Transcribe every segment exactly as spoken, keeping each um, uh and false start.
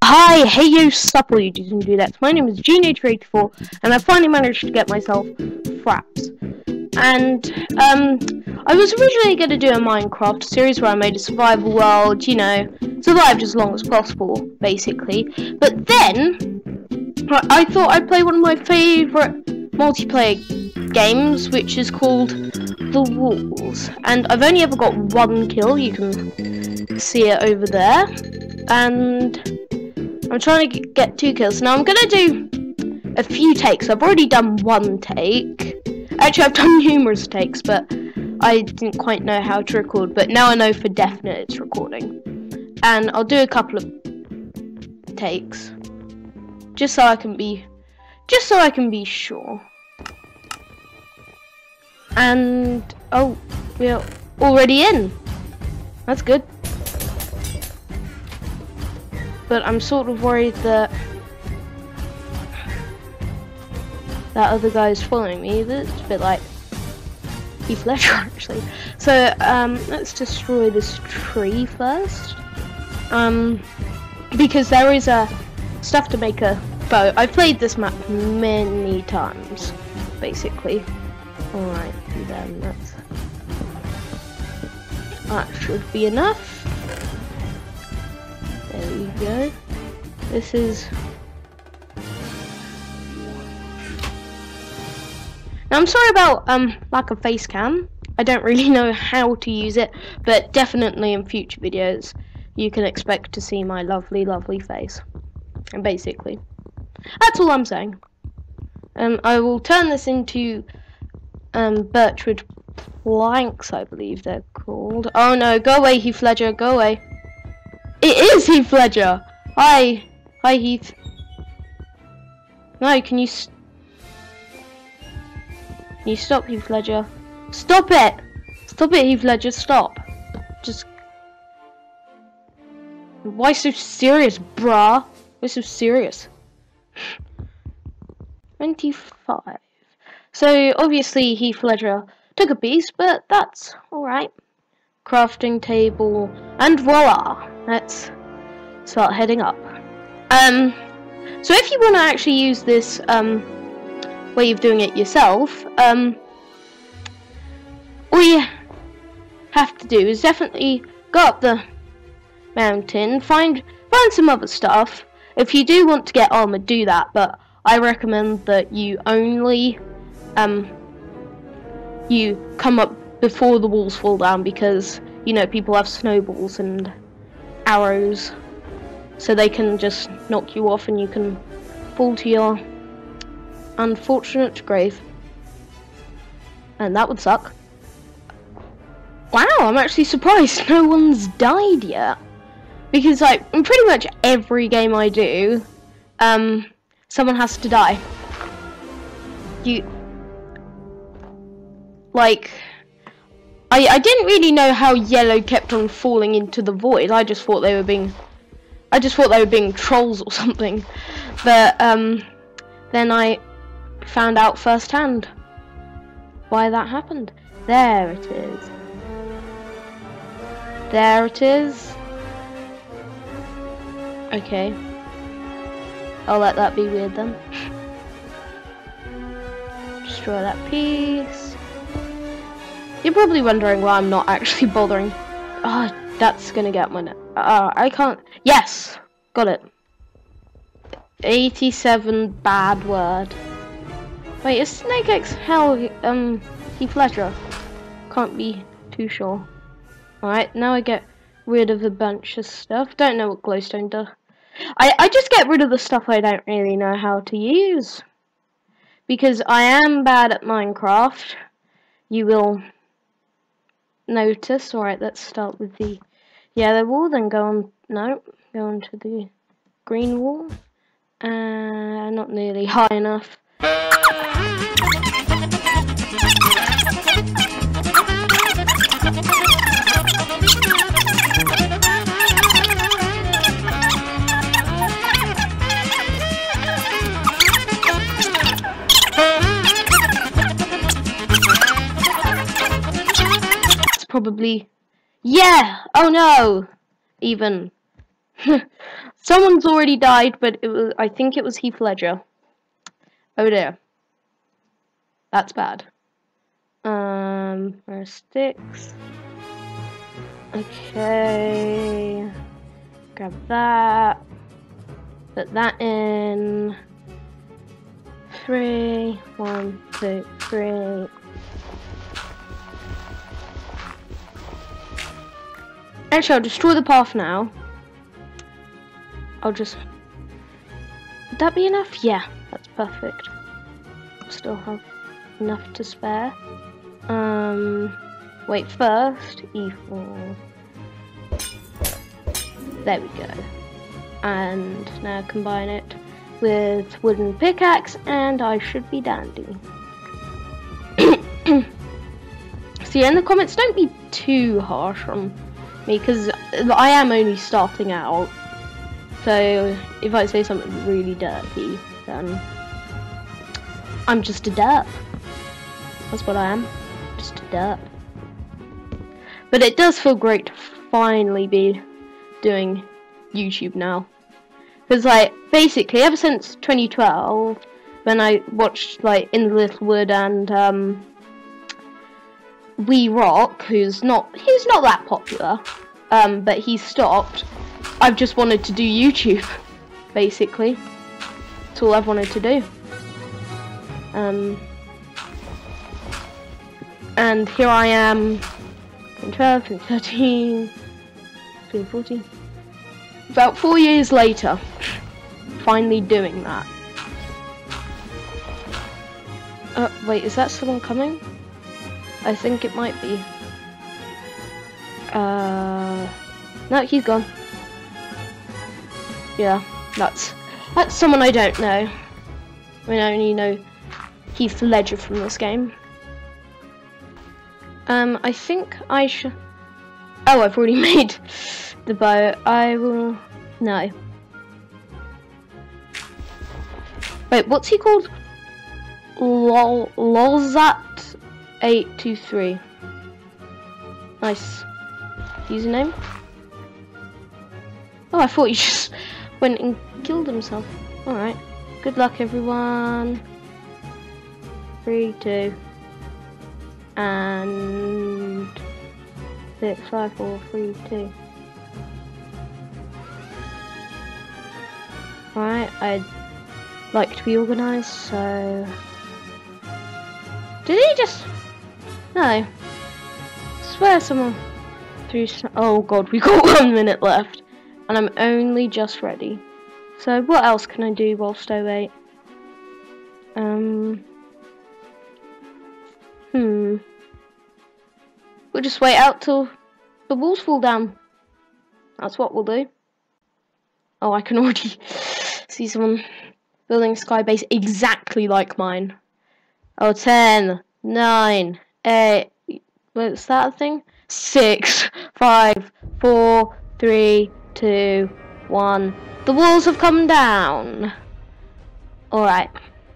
Hi, hey you supple you do do that. My name is G Nature eighty-four and I finally managed to get myself fraps. And um I was originally gonna do a Minecraft series where I made a survival world, you know, survived as long as possible, basically. But then I thought I'd play one of my favourite multiplayer games, which is called The Walls. And I've only ever got one kill, you can see it over there. And I'm trying to get two kills. Now I'm gonna do a few takes. I've already done one take. Actually, I've done numerous takes, but I didn't quite know how to record. But now I know for definite it's recording. And I'll do a couple of takes, just so I can be, just so I can be sure. And oh, we're already in. That's good. But I'm sort of worried that that other guy is following me. That's a bit like Heath Ledger, actually. So um, let's destroy this tree first, um, because there is a stuff to make a bow. I've played this map many times, basically. All right, then that's that should be enough. There we go. This is... Now I'm sorry about um lack of face cam. I don't really know how to use it, but definitely in future videos you can expect to see my lovely, lovely face. And basically, that's all I'm saying. Um, I will turn this into um birchwood planks, I believe they're called. Oh no, go away, Heath Ledger, go away. It is Heath Ledger! Hi! Hi, Heath. No, can you st Can you stop, Heath Ledger? Stop it! Stop it, Heath Ledger, stop. Just... Why so serious, brah? Why so serious? twenty-five. So, obviously, Heath Ledger took a piece, but that's alright. Crafting table, and voila! Let's start heading up. Um, so if you want to actually use this um, way of doing it yourself, um, all you have to do is definitely go up the mountain, find find some other stuff. If you do want to get armor, do that, but I recommend that you only um, you come up before the walls fall down, because you know people have snowballs and arrows, so they can just knock you off and you can fall to your unfortunate grave, and that would suck. Wow, I'm actually surprised no one's died yet, because like in pretty much every game I do, um, someone has to die. You like I, I didn't really know how yellow kept on falling into the void. I just thought they were being I just thought they were being trolls or something. But um then I found out firsthand why that happened. There it is. There it is. Okay. I'll let that be weird then. Destroy that piece. You're probably wondering why I'm not actually bothering. Ah, oh, that's gonna get my net. Ah, uh, I can't. Yes, got it. eighty-seven bad word. Wait, is Snake X hell? Um, Heath Ledger? Can't be too sure. All right, now I get rid of a bunch of stuff. Don't know what glowstone does. I I just get rid of the stuff I don't really know how to use, because I am bad at Minecraft. You will notice. Alright, let's start with the yellow wall, then go on, no, go on to the green wall. Uh, not nearly high enough. Probably, yeah. Oh no, even Someone's already died, but it was, I think it was Heath Ledger. Oh dear. That's bad. Um, where are sticks? Okay. Grab that. Put that in. Three. One, two, three. Actually, I'll destroy the path now. I'll just... Would that be enough? Yeah, that's perfect. Still have enough to spare. Um, wait, first, E four. There we go. And now combine it with wooden pickaxe, and I should be dandy. So yeah, in the comments, don't be too harsh on me, because I am only starting out. So if I say something really dirty, then I'm just a derp. That's what I am. Just a derp. But it does feel great to finally be doing YouTube now. Because, like, basically, ever since twenty twelve, when I watched, like, In the Littlewood and, um, We Rock, who's not, he's not that popular, um, but he stopped, I've just wanted to do YouTube, basically. That's all I've wanted to do. Um, and here I am, twenty twelve, twenty thirteen, twenty fourteen, about four years later, finally doing that. Uh, wait, is that someone coming? I think it might be. Uh, no, he's gone. Yeah, that's that's someone I don't know. I mean, I only know Heath Ledger from this game. Um, I think I should. Oh, I've already made the bow. I will. No. Wait, what's he called? Lol Lolzat eight two three. Nice username. Oh, I thought he just went and killed himself. Alright. Good luck, everyone. Three, two. And six, five, four, three, two. Alright, I'd like to be organised, so... Did he just... No. I swear someone threw some... Oh god, we got one minute left. And I'm only just ready. So what else can I do whilst I wait? Um... Hmm... We'll just wait out till the walls fall down. That's what we'll do. Oh, I can already see someone building a sky base exactly like mine. Oh, ten, nine, eight, what's that thing? Six, five, four, three, two, one. The walls have come down. Alright.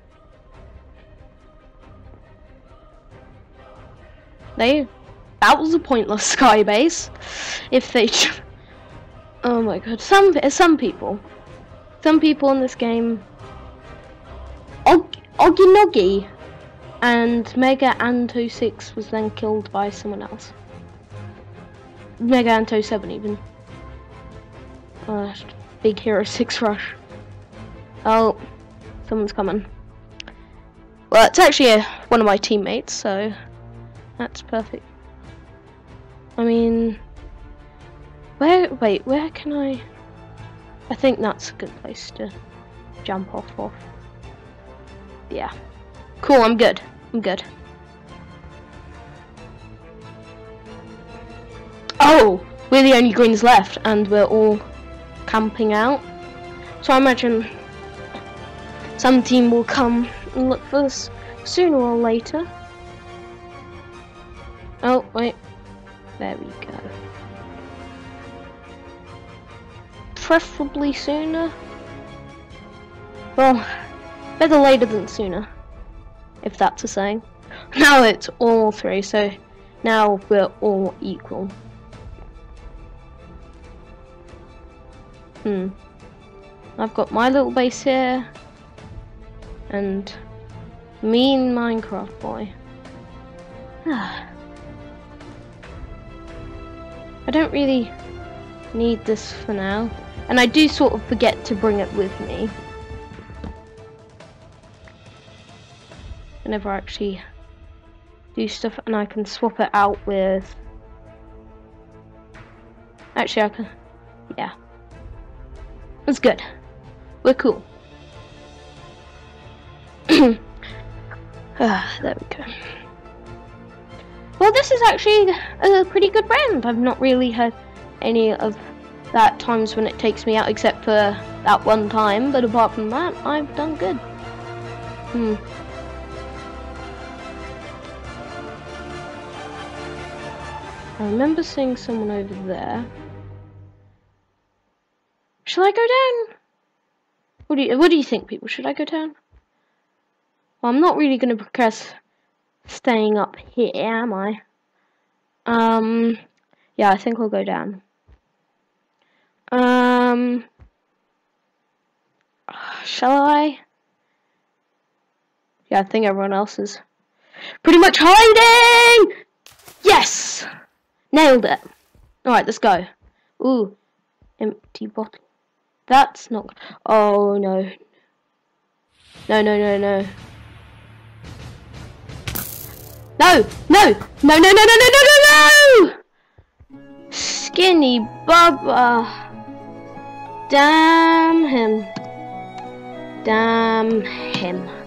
They... That was a pointless sky base. If they... Oh my god. Some some people. Some people in this game... Og Oginogi and Mega Anto six was then killed by someone else. Mega Anto seven even. Uh, Big Hero six rush. Oh, someone's coming. Well, it's actually a, one of my teammates, so that's perfect. I mean, where, wait, where can I, I think that's a good place to jump off of. Yeah. Cool, I'm good. I'm good. Oh, we're the only greens left, and we're all camping out. So I imagine some team will come and look for us sooner or later. Oh, wait. There we go. Preferably sooner. Well, better later than sooner, if that's a saying. Now it's all three, so now we're all equal. Hmm. I've got my little base here. And mean Minecraft boy. I don't really need this for now. And I do sort of forget to bring it with me. Whenever I actually do stuff, and I can swap it out with... Actually I can... Yeah. That's good. We're cool. Ah, there we go. Well, this is actually a pretty good round. I've not really had any of that times when it takes me out, except for that one time. But apart from that, I've done good. Hmm. I remember seeing someone over there. Shall I go down? What do you What do you think, people? Should I go down? Well, I'm not really going to progress staying up here, am I? Um, yeah, I think I'll go down. Um, shall I? Yeah, I think everyone else is pretty much hiding! Yes! Nailed it. Alright, let's go. Ooh, empty bottle. That's not... Oh, no. No, no, no, no. No! No! No, no, no, no, no, no, no, no! Skinny Bubba. Damn him. Damn him.